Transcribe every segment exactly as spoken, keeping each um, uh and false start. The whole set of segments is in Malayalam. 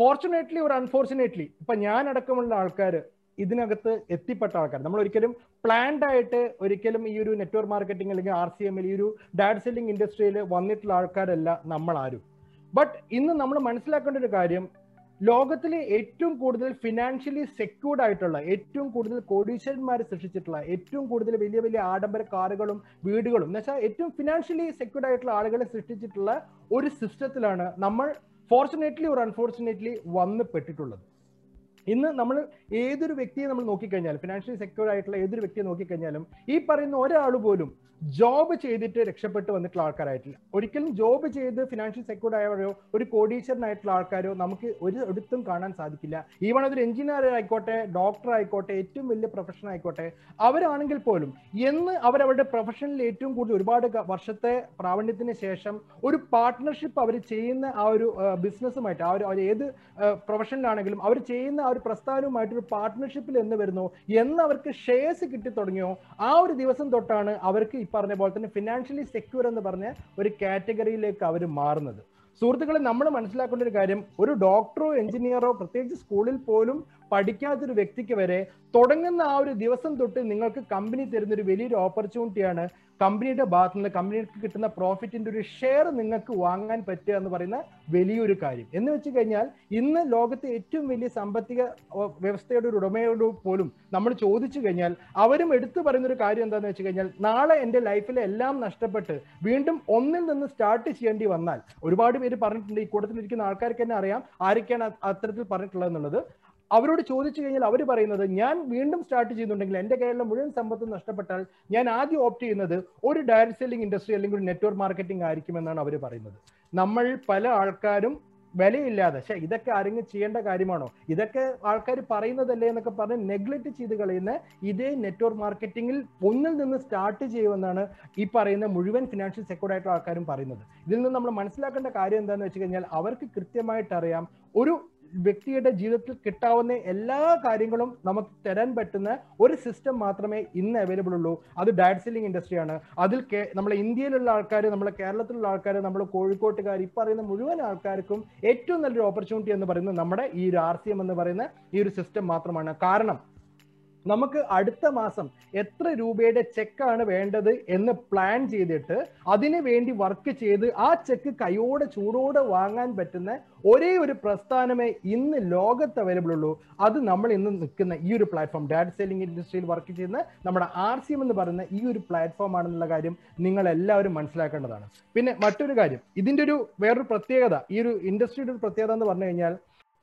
ഫോർച്ചുനേറ്റ്ലി ഒരു അൺഫോർച്ചുനേറ്റ്ലി ഇപ്പൊ ഞാൻ അടക്കമുള്ള ആൾക്കാർ ഇതിനകത്ത് എത്തിപ്പെട്ട ആൾക്കാർ, നമ്മൾ ഒരിക്കലും പ്ലാൻഡ് ആയിട്ട് ഒരിക്കലും ഈ ഒരു നെറ്റ്വർക്ക് മാർക്കറ്റിംഗ് അല്ലെങ്കിൽ ആർ സി എമ്മിൽ ഈ ഒരു ഡാഡ് സെല്ലിംഗ് ഇൻഡസ്ട്രിയിൽ വന്നിട്ടുള്ള ആൾക്കാരല്ല നമ്മൾ ആരും. ബട്ട് ഇന്ന് നമ്മൾ മനസ്സിലാക്കേണ്ട ഒരു കാര്യം, ലോകത്തിലെ ഏറ്റവും കൂടുതൽ ഫിനാൻഷ്യലി സെക്യൂർഡ് ആയിട്ടുള്ള, ഏറ്റവും കൂടുതൽ കോടീശ്വരന്മാർ സൃഷ്ടിച്ചിട്ടുള്ള, ഏറ്റവും കൂടുതൽ വലിയ വലിയ ആഡംബര കാറുകളും വീടുകളും എന്ന് വെച്ചാൽ ഏറ്റവും ഫിനാൻഷ്യലി സെക്യൂർഡ് ആയിട്ടുള്ള ആളുകളെ സൃഷ്ടിച്ചിട്ടുള്ള ഒരു സിസ്റ്റത്തിലാണ് നമ്മൾ ഫോർച്ചുനേറ്റ്ലി ഒരു അൺഫോർച്ചുനേറ്റ്ലി വന്ന് പെട്ടിട്ടുള്ളത്. ഇന്ന് നമ്മൾ ഏതൊരു വ്യക്തിയെ നമ്മൾ നോക്കിക്കഴിഞ്ഞാലും, ഫിനാൻഷ്യലി സെക്യൂർ ആയിട്ടുള്ള ഏതൊരു വ്യക്തിയെ നോക്കിക്കഴിഞ്ഞാലും ഈ പറയുന്ന ഒരാൾ പോലും ജോബ് ചെയ്തിട്ട് രക്ഷപ്പെട്ട് വന്നിട്ടുള്ള ആൾക്കാരായിട്ടില്ല. ഒരിക്കലും ജോബ് ചെയ്ത് ഫിനാൻഷ്യൽ സെക്യൂർഡ് ആയവരോ ഒരു കോടീശ്വരനായിട്ടുള്ള ആൾക്കാരോ നമുക്ക് ഒരു ഒരിടത്തും കാണാൻ സാധിക്കില്ല. ഈവൺ അതൊരു എഞ്ചിനീയർ ആയിക്കോട്ടെ, ഡോക്ടർ ആയിക്കോട്ടെ, ഏറ്റവും വലിയ പ്രൊഫഷൻ ആയിക്കോട്ടെ, അവരാണെങ്കിൽ പോലും എന്ന് അവരവരുടെ പ്രൊഫഷനിൽ ഏറ്റവും കൂടുതൽ ഒരുപാട് വർഷത്തെ പ്രാവീണ്യത്തിന് ശേഷം ഒരു പാർട്ട്ണർഷിപ്പ് അവർ ചെയ്യുന്ന ആ ഒരു ബിസിനസ്സുമായിട്ട്, ആ ഒരു അവർ ഏത് പ്രൊഫഷനിലാണെങ്കിലും അവർ ചെയ്യുന്ന ആ ഒരു പ്രസ്ഥാനവുമായിട്ട് ഒരു പാർട്ട്ണർഷിപ്പിൽ എന്ന് വരുന്നു എന്ന് അവർക്ക് ഷെയർസ് കിട്ടി തുടങ്ങിയോ ആ ഒരു ദിവസം തൊട്ടാണ് അവർക്ക് ഈ പറഞ്ഞ പോലെ തന്നെ ഫിനാൻഷ്യലി സെക്യൂർ എന്ന് പറഞ്ഞ ഒരു കാറ്റഗറിയിലേക്ക് അവർ മാറുന്നത്. സുഹൃത്തുക്കളെ, നമ്മൾ മനസ്സിലാക്കേണ്ട ഒരു കാര്യം, ഒരു ഡോക്ടറോ എഞ്ചിനീയറോ പ്രത്യേകിച്ച് സ്കൂളിൽ പോലും പഠിക്കാത്തൊരു വ്യക്തിക്ക് വരെ തുടങ്ങുന്ന ആ ഒരു ദിവസം തൊട്ട് നിങ്ങൾക്ക് കമ്പനി തരുന്ന ഒരു വലിയൊരു ഓപ്പർച്യൂണിറ്റിയാണ് കമ്പനിയുടെ ഭാഗത്തു നിന്ന് കമ്പനിക്ക് കിട്ടുന്ന പ്രോഫിറ്റിന്റെ ഒരു ഷെയർ നിങ്ങൾക്ക് വാങ്ങാൻ പറ്റുക എന്ന് പറയുന്ന വലിയൊരു കാര്യം. എന്ന് വെച്ച് കഴിഞ്ഞാൽ ഇന്ന് ലോകത്തെ ഏറ്റവും വലിയ സാമ്പത്തിക വ്യവസ്ഥയുടെ ഒരു ഉടമയോട് പോലും നമ്മൾ ചോദിച്ചു കഴിഞ്ഞാൽ അവരും എടുത്തു പറയുന്ന ഒരു കാര്യം എന്താണെന്ന് വെച്ച് കഴിഞ്ഞാൽ, നാളെ എൻ്റെ ലൈഫിലെ എല്ലാം നഷ്ടപ്പെട്ട് വീണ്ടും ഒന്നിൽ നിന്ന് സ്റ്റാർട്ട് ചെയ്യേണ്ടി വന്നാൽ, ഒരുപാട് പേര് പറഞ്ഞിട്ടുണ്ട്, ഈ കൂട്ടത്തിലിരിക്കുന്ന ആൾക്കാർക്ക് തന്നെ അറിയാം ആരൊക്കെയാണ് അത്തരത്തിൽ പറഞ്ഞിട്ടുള്ളത് എന്നുള്ളത്. അവരോട് ചോദിച്ചു കഴിഞ്ഞാൽ അവർ പറയുന്നത്, ഞാൻ വീണ്ടും സ്റ്റാർട്ട് ചെയ്യുന്നുണ്ടെങ്കിൽ എൻ്റെ കയ്യിലുള്ള മുഴുവൻ സമ്പത്തും നഷ്ടപ്പെട്ടാൽ ഞാൻ ആദ്യം ഓപ്റ്റ് ചെയ്യുന്നത് ഒരു ഡയറക്ട് സെല്ലിംഗ് ഇൻഡസ്ട്രി അല്ലെങ്കിൽ ഒരു നെറ്റ്വർക്ക് മാർക്കറ്റിംഗ് ആയിരിക്കുമെന്നാണ് അവർ പറയുന്നത്. നമ്മൾ പല ആൾക്കാരും വിലയില്ലാതെ, പക്ഷേ ഇതൊക്കെ ആരെങ്കിലും ചെയ്യേണ്ട കാര്യമാണോ, ഇതൊക്കെ ആൾക്കാർ പറയുന്നതല്ലേ എന്നൊക്കെ പറഞ്ഞ് നെഗ്ലക്ട് ചെയ്ത് കളയുന്ന ഇതേ നെറ്റ്വർക്ക് മാർക്കറ്റിംഗിൽ ഒന്നിൽ നിന്ന് സ്റ്റാർട്ട് ചെയ്യുമെന്നാണ് ഈ പറയുന്ന മുഴുവൻ ഫിനാൻഷ്യൽ സെക്യൂർഡ് ആയിട്ടുള്ള ആൾക്കാരും പറയുന്നത്. ഇതിൽ നിന്ന് നമ്മൾ മനസ്സിലാക്കേണ്ട കാര്യം എന്താണെന്ന് വെച്ച് കഴിഞ്ഞാൽ, അവർക്ക് കൃത്യമായിട്ട് അറിയാം ഒരു വ്യക്തിയുടെ ജീവിതത്തിൽ കിട്ടാവുന്ന എല്ലാ കാര്യങ്ങളും നമുക്ക് തരാൻ പറ്റുന്ന ഒരു സിസ്റ്റം മാത്രമേ ഇന്ന് അവൈലബിൾ ഉള്ളൂ. അത് ഡയറക്ട് സെല്ലിംഗ് ഇൻഡസ്ട്രിയാണ്. അതിൽ നമ്മളെ ഇന്ത്യയിലുള്ള ആൾക്കാർ, നമ്മളെ കേരളത്തിലുള്ള ആൾക്കാർ, നമ്മൾ കോഴിക്കോട്ടുകാർ, ഈ പറയുന്ന മുഴുവൻ ആൾക്കാർക്കും ഏറ്റവും നല്ലൊരു ഓപ്പർച്യൂണിറ്റി എന്ന് പറയുന്നത് നമ്മുടെ ഈ ഒരു ആർ സി എം എന്ന് പറയുന്ന ഈ ഒരു സിസ്റ്റം മാത്രമാണ്. കാരണം നമുക്ക് അടുത്ത മാസം എത്ര രൂപയുടെ ചെക്കാണ് വേണ്ടത് എന്ന് പ്ലാൻ ചെയ്തിട്ട് അതിനു വേണ്ടി വർക്ക് ചെയ്ത് ആ ചെക്ക് കൈയോടെ ചൂടോടെ വാങ്ങാൻ പറ്റുന്ന ഒരേ ഒരു പ്രസ്ഥാനമേ ഇന്ന് ലോകത്ത് അവൈലബിൾ ഉള്ളൂ. അത് നമ്മൾ ഇന്ന് നിൽക്കുന്ന ഈ ഒരു പ്ലാറ്റ്ഫോം, ഡയറക്ട് സെല്ലിംഗ് ഇൻഡസ്ട്രിയിൽ വർക്ക് ചെയ്യുന്ന നമ്മുടെ ആർ സി എം എന്ന് പറയുന്ന ഈ ഒരു പ്ലാറ്റ്ഫോം ആണെന്നുള്ള കാര്യം നിങ്ങൾ എല്ലാവരും മനസ്സിലാക്കേണ്ടതാണ്. പിന്നെ മറ്റൊരു കാര്യം, ഇതിന്റെ ഒരു വേറൊരു പ്രത്യേകത, ഈ ഒരു ഇൻഡസ്ട്രിയുടെ ഒരു പ്രത്യേകത എന്ന് പറഞ്ഞു കഴിഞ്ഞാൽ,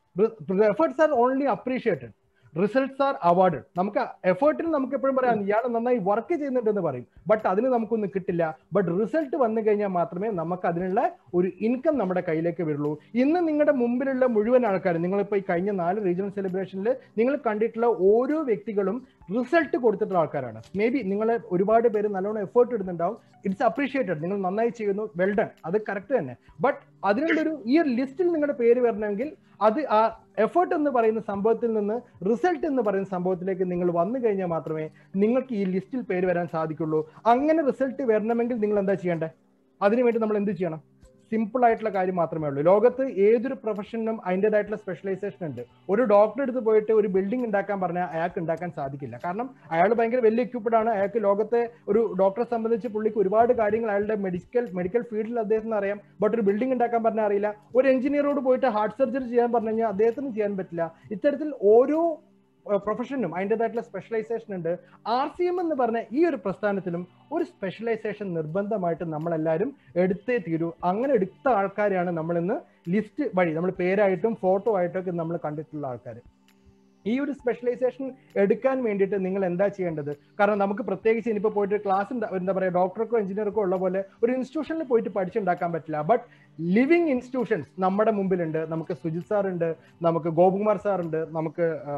efforts are only appreciated, results are awarded. നമുക്ക് എഫേർട്ടിന് നമുക്ക് എപ്പോഴും പറയാം ഇയാൾ നന്നായി വർക്ക് ചെയ്യുന്നുണ്ടെന്ന് പറയും, ബട്ട് അതിന് നമുക്കൊന്നും കിട്ടില്ല. ബട്ട് റിസൾട്ട് വന്നു കഴിഞ്ഞാൽ മാത്രമേ നമുക്ക് അതിനുള്ള ഒരു ഇൻകം നമ്മുടെ കയ്യിലേക്ക് വരുള്ളൂ. ഇന്ന് നിങ്ങളുടെ മുമ്പിലുള്ള മുഴുവൻ ആൾക്കാരും, നിങ്ങളിപ്പോൾ ഈ കഴിഞ്ഞ നാല് റീജിയണൽ സെലിബ്രേഷനിൽ നിങ്ങൾ കണ്ടിട്ടുള്ള ഓരോ വ്യക്തികളും റിസൾട്ട് കൊടുത്തിട്ടുള്ള ആൾക്കാരാണ്. മേ ബി നിങ്ങൾ ഒരുപാട് പേര് നല്ലോണം എഫേർട്ട് ഇടുന്നുണ്ടാവും, ഇറ്റ്സ് അപ്രീഷിയേറ്റഡ്, നിങ്ങൾ നന്നായി ചെയ്യുന്നു, വെൽ ഡൺ, അത് കറക്റ്റ് തന്നെ. ബട്ട് അതിനുള്ളൊരു ഈ ഒരു ലിസ്റ്റിൽ നിങ്ങളുടെ പേര് വരണമെങ്കിൽ അത് ആ എഫേർട്ട് എന്ന് പറയുന്ന സംഭവത്തിൽ നിന്ന് റിസൾട്ട് എന്ന് പറയുന്ന സംഭവത്തിലേക്ക് നിങ്ങൾ വന്നു കഴിഞ്ഞാൽ മാത്രമേ നിങ്ങൾക്ക് ഈ ലിസ്റ്റിൽ പേര് വരാൻ സാധിക്കുള്ളൂ. അങ്ങനെ റിസൾട്ട് വരണമെങ്കിൽ നിങ്ങൾ എന്താ ചെയ്യേണ്ടത്? അതിനുവേണ്ടി നമ്മൾ എന്ത് ചെയ്യണം? സിമ്പിൾ ആയിട്ടുള്ള കാര്യം മാത്രമേ ഉള്ളൂ. ലോകത്ത് ഏതൊരു പ്രൊഫഷനും അതിൻ്റെതായിട്ടുള്ള സ്പെഷ്യലൈസേഷൻ ഉണ്ട്. ഒരു ഡോക്ടറെ അടുത്ത് പോയിട്ട് ഒരു ബിൽഡിംഗ് ഉണ്ടാക്കാൻ പറഞ്ഞാൽ അയാൾക്ക് ഉണ്ടാക്കാൻ സാധിക്കില്ല. കാരണം അയാൾ ഭയങ്കര വെൽ എക്യുപ്ഡ് ആണ്. അയാൾക്ക് ലോകത്തെ ഒരു ഡോക്ടറെ സംബന്ധിച്ച് പുള്ളിക്ക് ഒരുപാട് കാര്യങ്ങൾ അയാളുടെ മെഡിക്കൽ മെഡിക്കൽ ഫീൽഡിൽ അദ്ദേഹത്തിന് അറിയാം, ബട്ട് ഒരു ബിൽഡിംഗ് ഉണ്ടാക്കാൻ പറഞ്ഞാൽ അറിയില്ല. ഒരു എഞ്ചിനീയറോട് പോയിട്ട് ഹാർട്ട് സർജറി ചെയ്യാൻ പറഞ്ഞു കഴിഞ്ഞാൽ അദ്ദേഹത്തിന് ചെയ്യാൻ പറ്റില്ല. ഇത്തരത്തിൽ ഓരോ പ്രൊഫഷനും അതിൻ്റെതായിട്ടുള്ള സ്പെഷ്യലൈസേഷൻ ഉണ്ട്. ആർ സി എം എന്ന് പറഞ്ഞ ഈ ഒരു പ്രസ്ഥാനത്തിലും ഒരു സ്പെഷ്യലൈസേഷൻ നിർബന്ധമായിട്ട് നമ്മളെല്ലാവരും എടുത്തേ തീരൂ. അങ്ങനെ എടുത്ത ആൾക്കാരെയാണ് നമ്മൾ ഇന്ന് ലിസ്റ്റ് വഴി നമ്മൾ പേരായിട്ടും ഫോട്ടോ ആയിട്ടൊക്കെ നമ്മൾ കണ്ടിട്ടുള്ള ആൾക്കാർ. ഈ ഒരു സ്പെഷ്യലൈസേഷൻ എടുക്കാൻ വേണ്ടിയിട്ട് നിങ്ങൾ എന്താ ചെയ്യേണ്ടത്? കാരണം നമുക്ക് പ്രത്യേകിച്ച് ഇനിയിപ്പോൾ പോയിട്ട് ക്ലാസ് എന്താ പറയുക, ഡോക്ടർക്കോ എഞ്ചിനീയർക്കോ ഉള്ള പോലെ ഒരു ഇൻസ്റ്റിറ്റ്യൂഷനിൽ പോയിട്ട് പഠിച്ചുണ്ടാക്കാൻ പറ്റില്ല. ബട്ട് ലിവിങ് ഇൻസ്റ്റിറ്റ്യൂഷൻസ് നമ്മുടെ മുമ്പിലുണ്ട്. നമുക്ക് സുജിത് സാർ ഉണ്ട്, നമുക്ക് ഗോപകുമാർ സാർ ഉണ്ട്, നമുക്ക്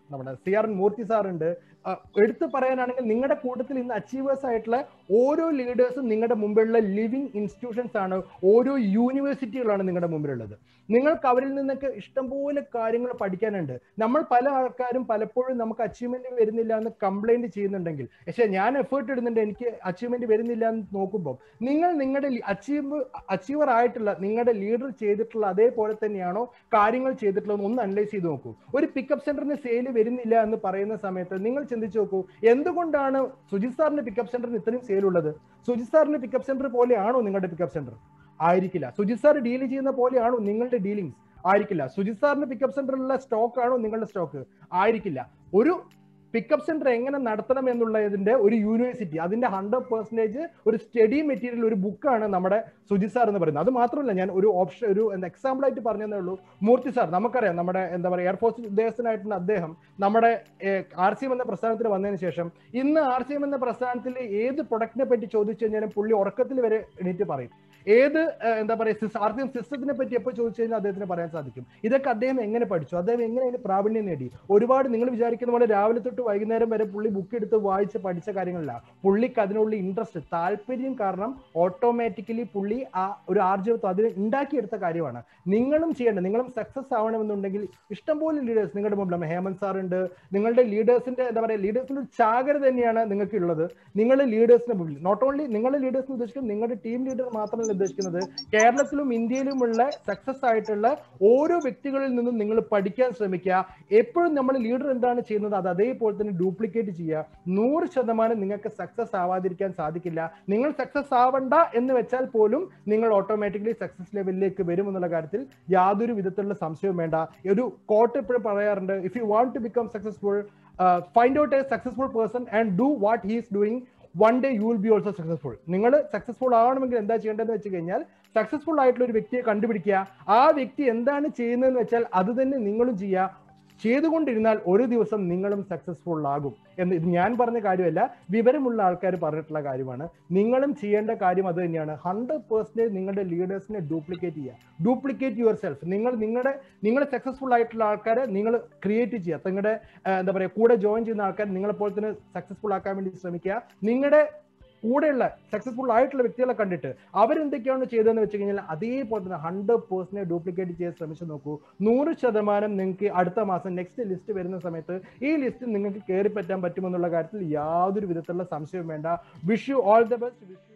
നമ്മുടെ സി ആർ മൂർത്തി സാറുണ്ട്. എടുത്തു പറയാനാണെങ്കിൽ നിങ്ങളുടെ കൂട്ടത്തിൽ ഇന്ന് അച്ചീവേഴ്സ് ആയിട്ടുള്ള ഓരോ ലീഡേഴ്സും നിങ്ങളുടെ മുമ്പിലുള്ള ലിവിങ് ഇൻസ്റ്റിറ്റ്യൂഷൻസ് ആണ്, ഓരോ യൂണിവേഴ്സിറ്റികളാണ് നിങ്ങളുടെ മുമ്പിലുള്ളത്. നിങ്ങൾക്ക് അവരിൽ നിന്നൊക്കെ ഇഷ്ടംപോലെ കാര്യങ്ങൾ പഠിക്കാനുണ്ട്. നമ്മൾ പല ആൾക്കാരും പലപ്പോഴും നമുക്ക് അച്ചീവ്മെന്റ് വരുന്നില്ല എന്ന് കംപ്ലൈന്റ് ചെയ്യുന്നുണ്ടെങ്കിൽ, പക്ഷേ ഞാൻ എഫേർട്ട് ഇടുന്നുണ്ട് എനിക്ക് അച്ചീവ്മെന്റ് വരുന്നില്ല എന്ന് നോക്കുമ്പോൾ, നിങ്ങൾ നിങ്ങളുടെ അച്ചീവ് അച്ചീവർ ആയിട്ടുള്ള നിങ്ങളുടെ ലീഡർ ചെയ്തിട്ടുള്ള അതേപോലെ തന്നെയാണോ കാര്യങ്ങൾ ചെയ്തിട്ടുള്ളത് ഒന്ന് അനലൈസ് ചെയ്ത് നോക്കൂ. ഒരു പിക്കപ്പ് സെന്ററിന് സെയില് വരുന്നില്ല എന്ന് പറയുന്ന സമയത്ത് നിങ്ങൾ ചിന്തിച്ചു നോക്കൂ, എന്തുകൊണ്ടാണ് സുജിത് സാറിന്റെ പിക്കപ്പ് സെന്ററിന് ഇത്രയും സെയിൽ ഉള്ളത്? സുജിത് സാറിന്റെ പിക്കപ്പ് സെന്റർ പോലെയാണോ നിങ്ങളുടെ പിക്കപ്പ് സെന്റർ? ആയിരിക്കില്ല. സുജിത് സാർ ഡീൽ ചെയ്യുന്ന പോലെയാണോ നിങ്ങളുടെ ഡീലിങ്സ്? ആയിരിക്കില്ല. സുജിത് സാറിന്റെ പിക്കപ്പ് സെന്ററിലുള്ള സ്റ്റോക്ക് ആണോ നിങ്ങളുടെ സ്റ്റോക്ക്? ആയിരിക്കില്ല. ഒരു പിക്കപ്പ് സെന്റർ എങ്ങനെ നടത്തണം എന്നുള്ളതിന്റെ ഒരു യൂണിവേഴ്സിറ്റി, അതിന്റെ ഹൺഡ്രഡ് പെർസെന്റേജ് ഒരു സ്റ്റഡി മെറ്റീരിയൽ, ഒരു ബുക്കാണ് നമ്മുടെ സുജിത് സാർ എന്ന് പറയുന്നത്. അത് മാത്രമല്ല, ഞാൻ ഒരു ഓപ്ഷൻ ഒരു എക്സാമ്പിൾ ആയിട്ട് പറഞ്ഞതേ ഉള്ളൂ. മൂർത്തി സാർ നമുക്കറിയാം, നമ്മുടെ എന്താ പറയുക എയർഫോഴ്സ് ഉദ്യോഗസ്ഥനായിട്ടുള്ള അദ്ദേഹം നമ്മുടെ ആർ സി എം എന്ന പ്രസ്ഥാനത്തിൽ വന്നതിന് ശേഷം ഇന്ന് ആർ സി എം എന്ന പ്രസ്ഥാനത്തിൽ ഏത് പ്രൊഡക്റ്റിനെ പറ്റി ചോദിച്ചു കഴിഞ്ഞാലും പുള്ളി ഉറക്കത്തിൽ വരെ എണീറ്റ് പറയും. ഏത് എന്താ പറയുക ആർ സി എം സിസ്റ്റത്തിനെ പറ്റി എപ്പോൾ ചോദിച്ചു കഴിഞ്ഞാൽ അദ്ദേഹത്തിന് പറയാൻ സാധിക്കും. ഇതൊക്കെ അദ്ദേഹം എങ്ങനെ പഠിച്ചു, അദ്ദേഹം എങ്ങനെ അതിന് പ്രാവീണ്യം നേടി? ഒരുപാട് നിങ്ങൾ വിചാരിക്കുന്ന പോലെ രാവിലെ തൊട്ട് വൈകുന്നേരം വരെ പുള്ളി ബുക്ക് എടുത്ത് വായിച്ച് പഠിച്ച കാര്യങ്ങളല്ല. പുള്ളിക്ക് അതിനുള്ള ഇൻട്രസ്റ്റ്, താല്പര്യം കാരണം ഓട്ടോമാറ്റിക്കലി പുള്ളി ആ ഒരു ആർജവത്വം അതിന് ഉണ്ടാക്കിയെടുത്ത കാര്യമാണ്. നിങ്ങളും ചെയ്യേണ്ടത്, നിങ്ങളും സക്സസ് ആവണമെന്നുണ്ടെങ്കിൽ ഇഷ്ടംപോലെ ലീഡേഴ്സ് നിങ്ങളുടെ മുമ്പിൽ, ഹേമന്ത് സാർ ഉണ്ട്, നിങ്ങളുടെ ലീഡേഴ്സിന്റെ എന്താ പറയുക ലീഡേഴ്സിന്റെ ഒരു ചാകര തന്നെയാണ് നിങ്ങൾക്ക് ഉള്ളത്. നിങ്ങൾ ലീഡേഴ്സിന്റെ മുമ്പിൽ നോട്ട് ഓൺലി നിങ്ങളുടെ ലീഡേഴ്സിന് ഉദ്ദേശിക്കുന്നത് നിങ്ങളുടെ ടീം ലീഡർ മാത്രമല്ല ഉദ്ദേശിക്കുന്നത്, കേരളത്തിലും ഇന്ത്യയിലുമുള്ള സക്സസ് ആയിട്ടുള്ള ഓരോ വ്യക്തികളിൽ നിന്നും നിങ്ങൾ പഠിക്കാൻ ശ്രമിക്കുക. എപ്പോഴും നമ്മൾ ലീഡർ എന്താണ് ചെയ്യുന്നത് അത് അതേപോലെ തന്നെ ഡ്യൂപ്ലിക്കേറ്റ് ചെയ്യുക. നൂറ് ശതമാനം നിങ്ങൾക്ക് സക്സസ് ആവാതിരിക്കാൻ സാധിക്കില്ല. നിങ്ങൾ സക്സസ് ആവണ്ട എന്ന് വെച്ചാൽ പോലും നിങ്ങൾ ഓട്ടോമാറ്റിക്കലി സക്സസ് ലെവലിലേക്ക് വരും എന്നുള്ള കാര്യത്തിൽ യാതൊരു വിധത്തിലുള്ള സംശയവും വേണ്ട. ഒരു കോട്ട് എപ്പോഴും പറയാറുണ്ട്, if you want to become successful, find out a successful person and do what he is doing, one day you will be also successful. നിങ്ങൾ സക്സസ്ഫുൾ ആവണമെങ്കിൽ എന്താ ചെയ്യേണ്ടതെന്ന് വെച്ച് കഴിഞ്ഞാൽ സക്സസ്ഫുൾ ആയിട്ടുള്ള ഒരു വ്യക്തിയെ കണ്ടുപിടിക്കുക. ആ വ്യക്തി എന്താണ് ചെയ്യുന്നതെന്ന് വെച്ചാൽ അത് തന്നെ നിങ്ങളും ചെയ്യുക. ചെയ്തുകൊണ്ടിരുന്നാൽ ഒരു ദിവസം നിങ്ങളും സക്സസ്ഫുൾ ആകും എന്ന് ഇത് ഞാൻ പറഞ്ഞ കാര്യമല്ല, വിവരമുള്ള ആൾക്കാർ പറഞ്ഞിട്ടുള്ള കാര്യമാണ്. നിങ്ങളും ചെയ്യേണ്ട കാര്യം അത് തന്നെയാണ്. ഹൺഡ്രഡ് പെർസെന്റേജ് നിങ്ങളുടെ ലീഡേഴ്സിനെ ഡ്യൂപ്ലിക്കേറ്റ് ചെയ്യുക. Duplicate yourself. നിങ്ങൾ നിങ്ങളുടെ നിങ്ങൾ സക്സസ്ഫുൾ ആയിട്ടുള്ള ആൾക്കാരെ നിങ്ങൾ ക്രിയേറ്റ് ചെയ്യുക. നിങ്ങളുടെ എന്താ പറയുക കൂടെ ജോയിൻ ചെയ്യുന്ന ആൾക്കാർ നിങ്ങളെ പോലെ തന്നെ സക്സസ്ഫുൾ ആക്കാൻ വേണ്ടി ശ്രമിക്കുക. നിങ്ങളുടെ കൂടെയുള്ള സക്സസ്ഫുൾ ആയിട്ടുള്ള വ്യക്തികളെ കണ്ടിട്ട് അവരെന്തൊക്കെയാണ് ചെയ്തതെന്ന് വെച്ച് കഴിഞ്ഞാൽ അതേപോലെ തന്നെ ഹൺഡ്രഡ് പേഴ്സെന്റ് ഡ്യൂപ്ലിക്കേറ്റ് ചെയ്യാൻ ശ്രമിച്ചു നോക്കൂ. നൂറ് ശതമാനം നിങ്ങൾക്ക് അടുത്ത മാസം നെക്സ്റ്റ് ലിസ്റ്റ് വരുന്ന സമയത്ത് ഈ ലിസ്റ്റ് നിങ്ങൾക്ക് കയറി പറ്റാൻ പറ്റുമെന്നുള്ള കാര്യത്തിൽ യാതൊരു വിധത്തിലുള്ള സംശയവും വേണ്ട. Wish you all the best.